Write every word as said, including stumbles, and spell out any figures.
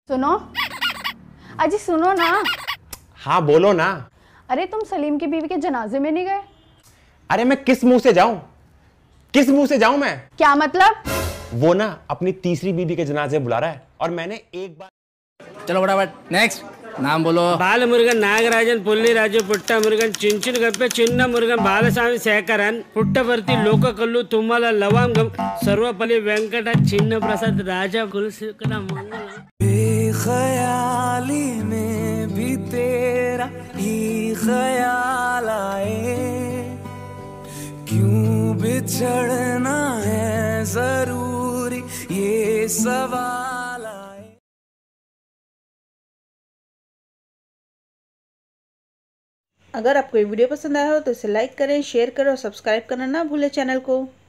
सुनो अजी, सुनो ना। हाँ बोलो ना। अरे तुम सलीम की बीवी के जनाजे में नहीं गए? अरे मैं किस मुंह से जाऊं, किस मुंह से जाऊं मैं? क्या मतलब? वो ना अपनी तीसरी बीवी के जनाजे बुला रहा है और मैंने एक बार। चलो फटाफट नेक्स्ट नाम बोलो। बाल मुरुगन नागराजन पुल्ली राजू पुट्ट मुरुगन चिंचुन गप्पे चिन्न मुरुगन बालस्वामी शेखरन पुट्टवर्ती लोककल्लु तुम्मल लवंगम सर्वपल्ली वेंकट चिन्न प्रसाद राजा कुलशेखर मंगल। बेख्याली में भी तेरा ही ख्याल आए, क्यों बिछड़ना है जरूरी ये सवाल आए। अगर आपको ये वीडियो पसंद आया हो तो इसे लाइक करें, शेयर करें और सब्सक्राइब करना ना भूलें चैनल को।